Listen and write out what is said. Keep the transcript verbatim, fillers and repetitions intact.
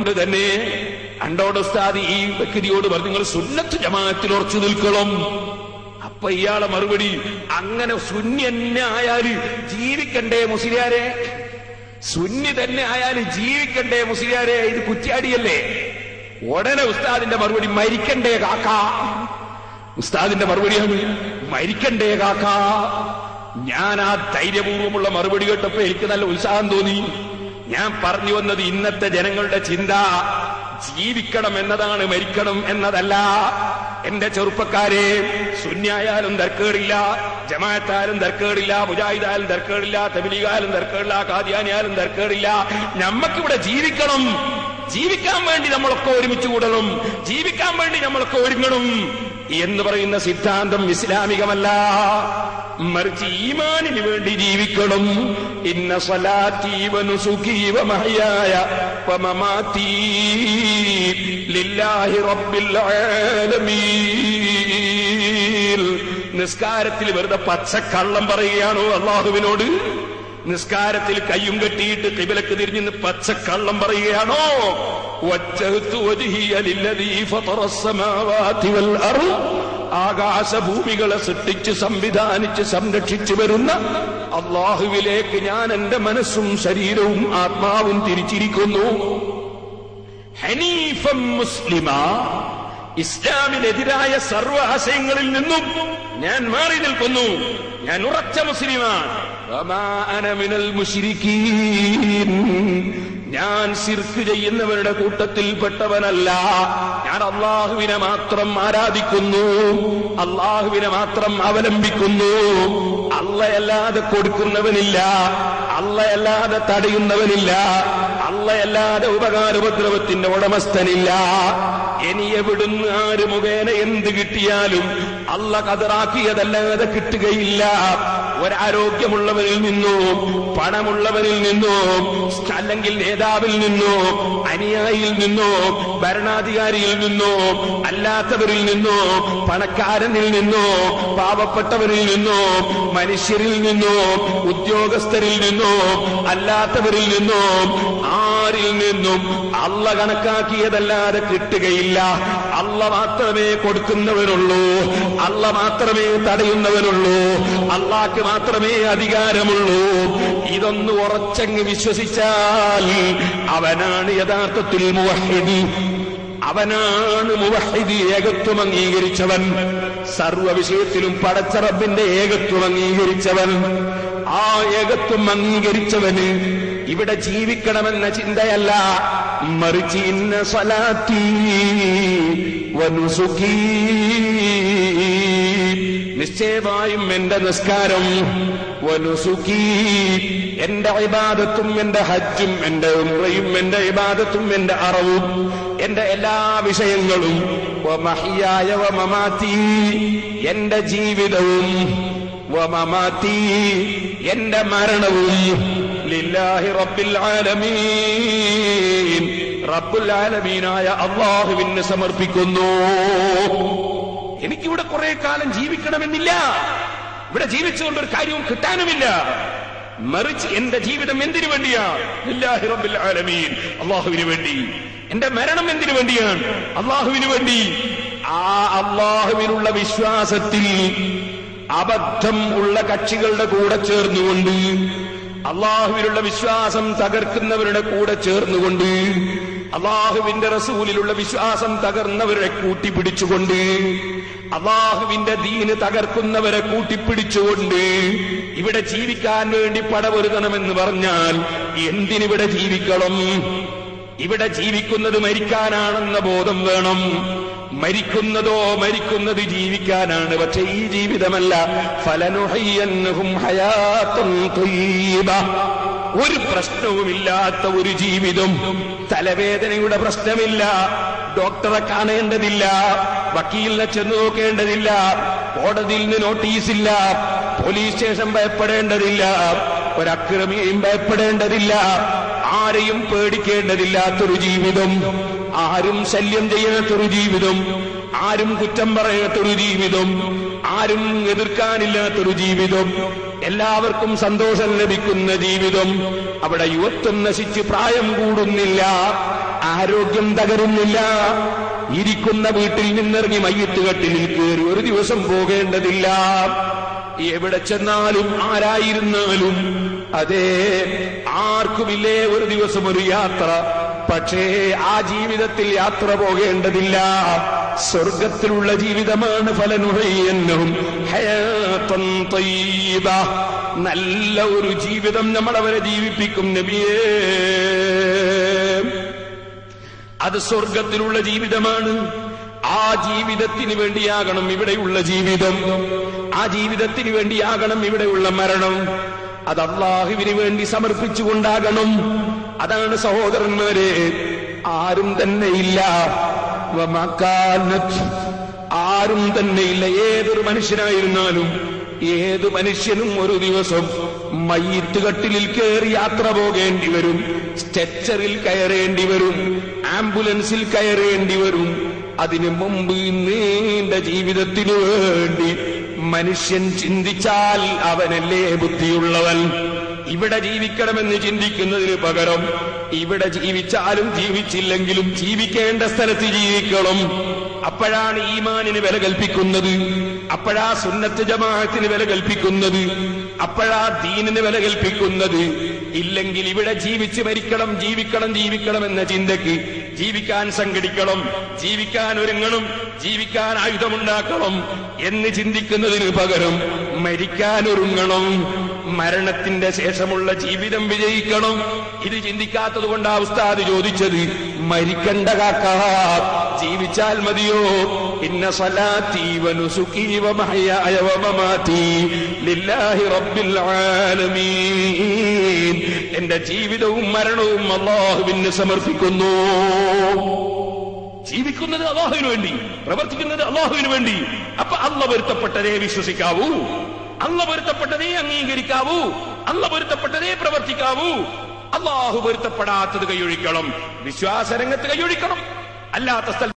കൊണ്ട് തന്നെ അണ്ടോട് ഉസ്താദ് ഈ വ്യക്തിയോട് പറഞ്ഞു, നിങ്ങൾ സുന്നത്ത് ജമാഅത്തിൽ ഉറച്ചു നിൽക്കണം. അപ്പൊ ഇയാളെ മറുപടി, അങ്ങനെ സുന്നി തന്നെ ആയാല് ജീവിക്കണ്ടേ മുസ്ലിയാരെ? സുന്നി തന്നെ ആയാല് ജീവിക്കണ്ടേ മുസ്ലിയാരെ? ഇത് കുറ്റിയാടിയല്ലേ? ഉടനെ ഉസ്താദിന്റെ മറുപടി, മരിക്കണ്ടേ കാക്ക. ഉസ്താദിന്റെ മറുപടിയാണ് മരിക്കണ്ടേ കാക്ക. ഞാൻ ആ ധൈര്യപൂർവ്വമുള്ള മറുപടി കേട്ടപ്പോ എനിക്ക് നല്ല ഉത്സാഹം തോന്നി. ഞാൻ പറഞ്ഞു വന്നത് ഇന്നത്തെ ജനങ്ങളുടെ ചിന്ത ജീവിക്കണം എന്നതാണ്, മരിക്കണം എന്നതല്ല. എന്റെ ചെറുപ്പക്കാരെ, സുന്നിയായാലും തർക്കേടില്ല, ജമാഅത്തായാലും തർക്കേടില്ല, മുജാഹിദായാലും തർക്കേടില്ല, തബ്ലീഗായാലും തർക്കേടില്ല, ഖാദിയാനിയായാലും തർക്കേടില്ല. നമ്മക്കിവിടെ ജീവിക്കണം. ജീവിക്കാൻ വേണ്ടി നമ്മളൊക്കെ ഒരുമിച്ച് കൂടണം, ജീവിക്കാൻ വേണ്ടി നമ്മളൊക്കെ ഒരുങ്ങണം എന്ന് പറയുന്ന സിദ്ധാന്തം ഇസ്ലാമികമല്ല. മറിച്ച് ഈമാനിന് വേണ്ടി ജീവിക്കണം. ഇന്ന സ്വലാത്തി വനുസുകി വമഹയായ വമമാതി ലില്ലാഹി റബ്ബിൽ ആലമീൻ. നിസ്കാരത്തിൽ വെറുതെ പച്ചക്കള്ളം പറയുകയാണോ അല്ലാഹുവിനോട്? നിസ്കാരത്തിൽ കയ്യും കെട്ടിയിട്ട് ഖിബലക്ക് തിരിഞ്ഞ് പച്ചക്കള്ളം പറയുകയാണോ? വജ്ജഹ്തു വജ്ഹിയ ലില്ലദീ ഫതറസ് സമാവാതി വൽ അർദ്. ആകാശഭൂമികളെ സൃഷ്ടിച്ച് സംവിധാനിച്ച് സംരക്ഷിച്ചു വരുന്ന അല്ലാഹുവിലേക്ക് ഞാൻ എന്റെ മനസ്സും ശരീരവും ആത്മാവും തിരിച്ചിരിക്കുന്നു. ഹനീഫൻ മുസ്ലിമ, ഇസ്ലാമിനെതിരായ സർവ്വ ആശയങ്ങളിൽ നിന്നും ഞാൻ മാറി നിൽക്കുന്നു. ഞാൻ ഉറച്ച മുസ്ലിമാണ്. വമാ അന മിനൽ മുശ്രിക്കീൻ, ഞാൻ ശിർക്ക് ചെയ്യുന്നവരുടെ കൂട്ടത്തിൽപ്പെട്ടവനല്ല. ഞാൻ അല്ലാഹുവിനെ മാത്രം ആരാധിക്കുന്നു, അല്ലാഹുവിനെ മാത്രം അവലംബിക്കുന്നു. അള്ളയല്ലാതെ കൊടുക്കുന്നവനില്ല, അള്ളയല്ലാതെ തടയുന്നവനില്ല, അള്ളയല്ലാതെ ഉപകാരോപദ്രവത്തിന്റെ ഉടമസ്ഥനില്ല. ഇനി എവിടുന്ന് ആര് മുഖേന എന്ത് കിട്ടിയാലും അള്ള കതറാക്കിയതല്ലാതെ കിട്ടുകയില്ല. ഒരാരോഗ്യമുള്ളവരിൽ നിന്നോ പണമുള്ളവരിൽ നിന്നോ അല്ലെങ്കിൽ നേതാവിൽ നിന്നോ അനുയായിയിൽ നിന്നോ ഭരണാധികാരിയിൽ നിന്നോ അല്ലാത്തവരിൽ നിന്നോ പണക്കാരനിൽ നിന്നോ പാവപ്പെട്ടവരിൽ നിന്നോ മനുഷ്യരിൽ നിന്നോ ഉദ്യോഗസ്ഥരിൽ നിന്നോ അല്ലാത്തവരിൽ നിന്നോ ആരിൽ നിന്നും അള്ള കണക്കാക്കിയതല്ലാതെ കിട്ടുകയില്ല. അള്ള മാത്രമേ കൊടുക്കുന്നവനുള്ളൂ, അള്ള മാത്രമേ തടയുന്നവനുള്ളൂ, അള്ളാഹ്ക്ക് മാത്രമേ അധികാരമുള്ളൂ. ഇതൊന്ന് ഉറച്ചങ്ങ് വിശ്വസിച്ചാൽ അവനാണ് യഥാർത്ഥത്തിൽ മുവഹ്ഹിദ്. അവനാണ് മുവഹ്ഹിദ്, ഏകത്വം അംഗീകരിച്ചവൻ, സർവ്വ വിഷയത്തിലും പടച്ച റബ്ബിന്റെ ഏകത്വം അംഗീകരിച്ചവൻ. ആ ഏകത്വം അംഗീകരിച്ചവന് ഇവിടെ ജീവിക്കണമെന്ന ചിന്തയല്ല, മറിച്ച് ഇന്ന സ്വലാത്തി വനുസുകി, നിശ്ചയമായും എന്റെ നിസ്കാരം, വനുസുകി എന്റെ ഇബാദത്തും എന്റെ ഹജ്ജും എന്റെ ഉംറയും എന്റെ ഇബാദത്തും എന്റെ അറവും എന്റെ എല്ലാ വിഷയങ്ങളും, വമഹ്യായ വമമാതി എന്റെ ജീവിതവും, വമമാതി എന്റെ മരണവും, ലില്ലാഹി റബ്ബിൽ ആലമീൻ റബ്ബുൽ ആലമീനായ അല്ലാഹുവിന് സമർപ്പിക്കുന്നു. എനിക്കിവിടെ കുറെ കാലം ജീവിക്കണമെന്നില്ല, ഇവിടെ ജീവിച്ചുകൊണ്ടൊരു കാര്യവും കിട്ടാനുമില്ല. മറിച്ച് എന്റെ ജീവിതം എന്തിനു വേണ്ടിയാണ്? ലില്ലാഹി റബ്ബിൽ ആലമീൻ, അല്ലാഹുവിന് വേണ്ടി. എന്റെ മരണം എന്തിനു വേണ്ടിയാണ്? അല്ലാഹുവിന് വേണ്ടി. ആ അല്ലാഹുവിനുള്ള വിശ്വാസത്തിൽ അബദ്ധം ഉള്ള കക്ഷികളുടെ കൂടെ ചേർന്നുകൊണ്ട്, അള്ളാഹുവിലുള്ള വിശ്വാസം തകർക്കുന്നവരുടെ കൂടെ ചേർന്നുകൊണ്ട്, അള്ളാഹുവിന്റെ റസൂലിലുള്ള വിശ്വാസം തകർന്നവരെ കൂട്ടിപ്പിടിച്ചുകൊണ്ട്, അള്ളാഹുവിന്റെ ദീന് തകർക്കുന്നവരെ കൂട്ടിപ്പിടിച്ചുകൊണ്ട് ഇവിടെ ജീവിക്കാൻ വേണ്ടി പടവൊരുങ്ങണമെന്ന് പറഞ്ഞാൽ എന്തിനിവിടെ ജീവിക്കണം? ഇവിടെ ജീവിക്കുന്നത് മരിക്കാനാണെന്ന ബോധം വേണം. മരിക്കുന്നതോ മരിക്കുന്നത് ജീവിക്കാനാണ്. പക്ഷെ ഈ ജീവിതമല്ല. ഫലനുഹയ്യന്നഹും ഹയാത്തൻ ത്വയ്യിബ, ഒരു പ്രശ്നവുമില്ലാത്ത ഒരു ജീവിതം. തലവേദനയുടെ പ്രശ്നമില്ല, ഡോക്ടറെ കാണേണ്ടതില്ല, വക്കീലിനെ ചെന്ന് നോക്കേണ്ടതില്ല, കോടതിയിൽ നിന്ന് നോട്ടീസില്ല, പോലീസ് സ്റ്റേഷൻ ഭയപ്പെടേണ്ടതില്ല, ഒരക്രമിയെയും ഭയപ്പെടേണ്ടതില്ല, ആരെയും പേടിക്കേണ്ടതില്ലാത്തൊരു ജീവിതം, ആരും ശല്യം ചെയ്യാത്തൊരു ജീവിതം, ആരും കുറ്റം പറയാത്തൊരു ജീവിതം, ആരും എതിർക്കാനില്ലാത്തൊരു ജീവിതം, എല്ലാവർക്കും സന്തോഷം ലഭിക്കുന്ന ജീവിതം. അവിടെ യുവത്വം നശിച്ച് പ്രായം കൂടുന്നില്ല, ആരോഗ്യം തകരുന്നില്ല. ഇരിക്കുന്ന വീട്ടിൽ നിന്നിറങ്ങി മയ്യത്ത് കട്ടിലിൽ കയറി ഒരു ദിവസം പോകേണ്ടതില്ല. എവിടെ ചെന്നാലും ആരായിരുന്നാലും അതേ ആർക്കുമില്ലേ ഒരു ദിവസം ഒരു യാത്ര. പക്ഷേ ആ ജീവിതത്തിൽ യാത്ര പോകേണ്ടതില്ല. സ്വർഗത്തിലുള്ള ജീവിതമാണ്. ഫലനുഹയ്യന്നഹും ഹയാതൻ തയ്യിബ, നല്ല ഒരു ജീവിതം നമ്മളവരെ ജീവിപ്പിക്കും നബിയേ. അത് സ്വർഗത്തിലുള്ള ജീവിതമാണ്. ആ ജീവിതത്തിന് വേണ്ടിയാകണം ഇവിടെയുള്ള ജീവിതം. ആ ജീവിതത്തിന് വേണ്ടിയാകണം ഇവിടെയുള്ള മരണം. അത് അല്ലാഹുവിന് വേണ്ടി സമർപ്പിച്ചുകൊണ്ടാകണം. അതാണ് സഹോദരന്മാരെ, ആരും തന്നെയില്ല, ആരും തന്നെയില്ല. ഏതൊരു മനുഷ്യനായിരുന്നാലും ഏതു മനുഷ്യനും ഒരു ദിവസം മയ്യിത്ത് കട്ടിലിൽ കയറി യാത്ര പോകേണ്ടി വരും. സ്ട്രെച്ചറിൽ കയറേണ്ടി വരും. ആംബുലൻസിൽ കയറേണ്ടി വരും. അതിനു മുമ്പ് നീണ്ട ജീവിതത്തിനു വേണ്ടി മനുഷ്യൻ ചിന്തിച്ചാൽ അവനല്ലേ ബുദ്ധിയുള്ളവൻ. ഇവിടെ ജീവിക്കണമെന്ന് ചിന്തിക്കുന്നതിന് പകരം ഇവിടെ ജീവിച്ചാലും ജീവിച്ചില്ലെങ്കിലും ജീവിക്കേണ്ട സ്ഥലത്ത് ജീവിക്കണം. അപ്പോഴാണ് ഈമാനിന് വില കൽപ്പിക്കുന്നത്. അപ്പോഴാ സുന്നത്ത് ജമാഅത്തിന് വില കൽപ്പിക്കുന്നത്. അപ്പോഴാ ദീനിന് വില കൽപ്പിക്കുന്നത്. ഇല്ലെങ്കിൽ ഇവിടെ ജീവിച്ച് മരിക്കണം, ജീവിക്കണം, ജീവിക്കണം എന്ന ചിന്തക്ക് ജീവിക്കാൻ സംഘടിക്കണം, ജീവിക്കാൻ ഒരുങ്ങണം, ജീവിക്കാൻ ആയുധമുണ്ടാക്കണം എന്ന് ചിന്തിക്കുന്നതിന് പകരം മരിക്കാൻ ഒരുങ്ങണം. മരണത്തിന്റെ ശേഷമുള്ള ജീവിതം വിജയിക്കണം. ഇത് ചിന്തിക്കാത്തത് കൊണ്ടാ ഉസ്താദ് ചോദിച്ചത്, മരിക്കണ്ട കാക്ക, ജീവിച്ചാൽ മതിയോ? ഇന്ന സ്വലാത്തി വനുസുകി വമഹയായ വമമാതി ലില്ലാഹി റബ്ബിൽ ആലമീൻ. എന്റെ ജീവിതവും മരണവും അല്ലാഹുവിന് സമർപ്പിക്കുന്നു. ജീവിക്കുന്നത് അല്ലാഹുവിന് വേണ്ടി, പ്രവർത്തിക്കുന്നത് അല്ലാഹുവിന് വേണ്ടി. അപ്പൊ അല്ലാഹു പൊരുത്തപ്പെട്ടതേ വിശ്വസിക്കാവൂ, അല്ലാഹു പൊരുത്തപ്പെട്ടതേ അംഗീകരിക്കാവൂ, അല്ലാഹു പൊരുത്തപ്പെട്ടതേ പ്രവർത്തിക്കാവൂ. അല്ലാഹു പൊരുത്തപ്പെടാത്തത് കൈയൊഴിക്കണം, വിശ്വാസരംഗത്ത് കൈയൊഴിക്കണം. അല്ലാത്ത സ്ഥലത്ത്